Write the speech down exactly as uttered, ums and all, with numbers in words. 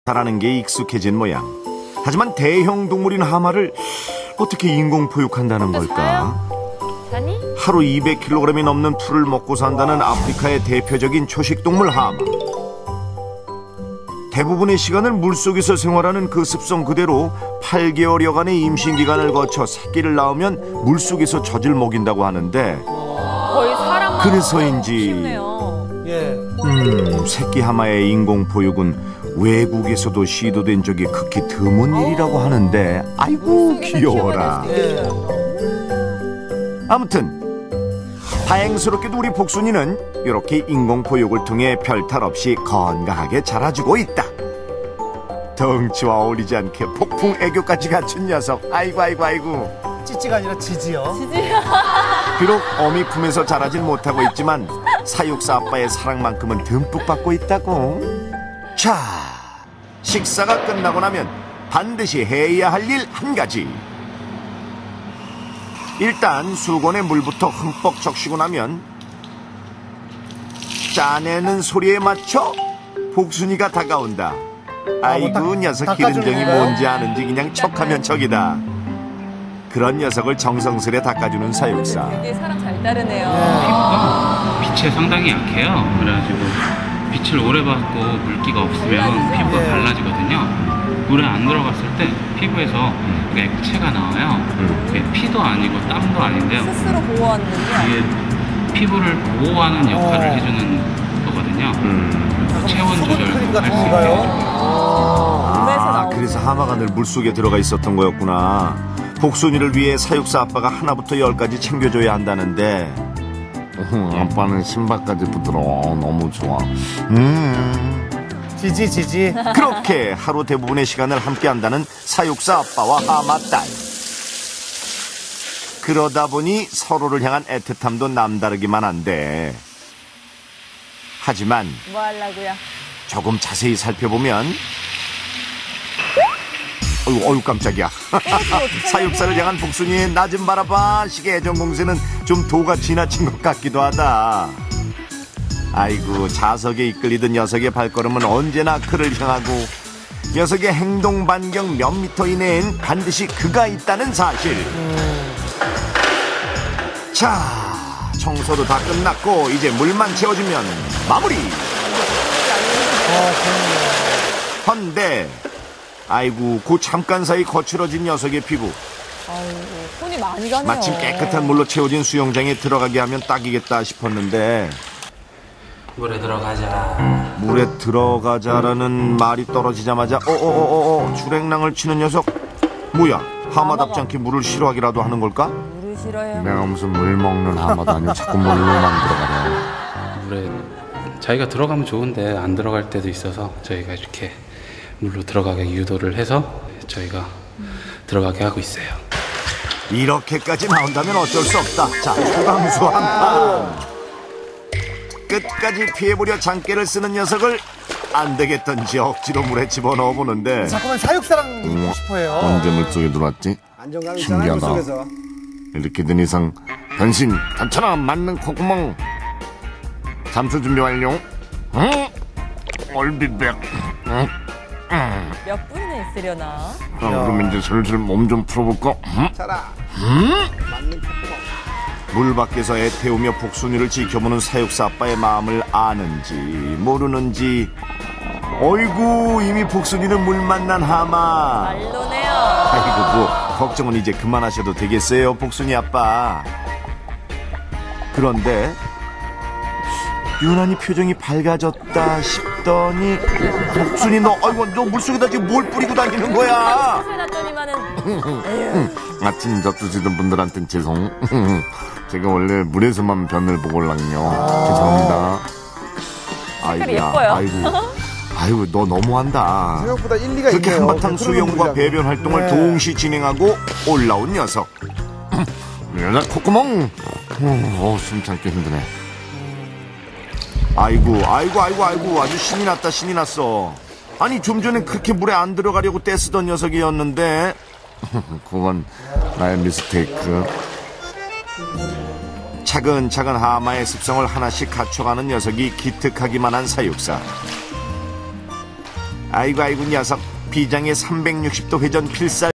자라는 게 익숙해진 모양. 하지만 대형 동물인 하마를 어떻게 인공 포육한다는 걸까? 하루 이백 킬로그램이 넘는 풀을 먹고 산다는 아프리카의 대표적인 초식동물 하마. 대부분의 시간을 물속에서 생활하는 그 습성 그대로 팔 개월여간의 임신기간을 거쳐 새끼를 낳으면 물속에서 젖을 먹인다고 하는데, 거의 사람 그래서인지 음, 새끼 하마의 인공 포육은 외국에서도 시도된 적이 극히 드문 일이라고 하는데, 아이고 귀여워라. 아무튼 다행스럽게도 우리 복순이는 이렇게 인공 포육을 통해 별탈 없이 건강하게 자라주고 있다. 덩치와 어울리지 않게 폭풍 애교까지 갖춘 녀석. 아이고 아이고 아이고. 찌찌가 아니라 지지요. 비록 어미 품에서 자라진 못하고 있지만 사육사 아빠의 사랑만큼은 듬뿍 받고 있다고. 자, 식사가 끝나고 나면 반드시 해야 할 일 한 가지. 일단 수건에 물부터 흠뻑 적시고 나면 짜내는 소리에 맞춰 복순이가 다가온다. 아이고 녀석 기른정이 뭔지 아는지 그냥 척하면 척이다. 그런 녀석을 정성스레 닦아주는 사육사. 되게 사람 잘 따르네요. 피부가 빛에 상당히 약해요. 그래가지고 빛을 오래 받고 물기가 없으면 피부가 갈라지거든요. 물에 안 들어갔을 때 피부에서 액체가 나와요. 그게 피도 아니고 땀도 아닌데요. 스스로 보호하는 거죠? 이게 피부를 보호하는 역할을 어. 해주는 거거든요. 음. 체온 조절도 할 수 있게. 아, 그래서 하마가 늘 물속에 들어가 있었던 거였구나. 복순이를 위해 사육사 아빠가 하나부터 열까지 챙겨줘야 한다는데, 아빠는 신발까지 부드러워. 너무 좋아. 음. 지지 지지. 그렇게 하루 대부분의 시간을 함께 한다는 사육사 아빠와 하마 딸. 그러다 보니 서로를 향한 애틋함도 남다르기만 한데, 하지만 뭐 하려고요? 조금 자세히 살펴보면, 어휴, 어휴 깜짝이야. 사육사를 향한 복순이의 낮은 바라봐 시계 애정 공세는 좀 도가 지나친 것 같기도 하다. 아이고, 자석에 이끌리던 녀석의 발걸음은 언제나 그를 향하고, 녀석의 행동 반경 몇 미터 이내엔 반드시 그가 있다는 사실. 음. 자, 청소도 다 끝났고 이제 물만 채워주면 마무리. 헌데 아이고, 그 잠깐 사이 거칠어진 녀석의 피부. 아이고, 손이 많이 가네요. 마침 깨끗한 물로 채워진 수영장에 들어가게 하면 딱이겠다 싶었는데, 물에 들어가자. 물에 들어가자라는 말이 떨어지자마자 어어어어 주랭랑을 치는 녀석. 뭐야, 하마답지 않게 물을 싫어하기라도 하는 걸까? 물을 싫어해요. 내가 무슨 물 먹는 하마도 아니고 자꾸 물로만 들어가네. 물에 자기가 들어가면 좋은데 안 들어갈 때도 있어서 저희가 이렇게 물로 들어가게 유도를 해서 저희가 음. 들어가게 하고 있어요. 이렇게까지 나온다면 어쩔 수 없다. 자, 초강수 한 판. 끝까지 피해보려 장깨를 쓰는 녀석을 안 되겠던지 억지로 물에 집어넣어 보는데, 잠깐만, 사육사랑 음, 싶어요. 언제 물속에 들어왔지? 안정감이 있잖아요, 물속에서. 이렇게 된 이상 변신 단천아 맞는 콧구멍. 잠수 준비 완료. 응? 얼비백. 응? 응. 몇 분이나 있으려나? 아, 그럼 이제 슬슬 몸 좀 풀어볼까? 응? 자라. 응? 맞는 콧구멍. 물 밖에서 애태우며 복순이를 지켜보는 사육사 아빠의 마음을 아는지 모르는지, 어이구 이미 복순이는 물 만난 하마. 말로네요. 아이고, 뭐 걱정은 이제 그만하셔도 되겠어요, 복순이 아빠. 그런데 유난히 표정이 밝아졌다 싶더니, 복순이 너, 아이고 너 물속에다 지금 뭘 뿌리고 다니는 거야? 아침 접수시던 분들한텐 죄송. 제가 원래 물에서만 변을 보고 올랑요. 아 죄송합니다. 아이고야, 아이고, 아이고 너 너무한다. 생각보다 일리가 있네요. 그렇게 한바탕 수영과 배변 활동을 네. 동시 진행하고 올라온 녀석. 여자 콧구멍. 어, 숨 참기 힘드네. 아이고, 아이고, 아이고, 아이고, 아주 신이 났다, 신이 났어. 아니 좀 전에 그렇게 물에 안 들어가려고 떼쓰던 녀석이었는데. 그건 나의 미스테이크. 차근차근 하마의 습성을 하나씩 갖춰가는 녀석이 기특하기만 한 사육사. 아이고 아이고 녀석 비장의 삼백육십 도 회전 필살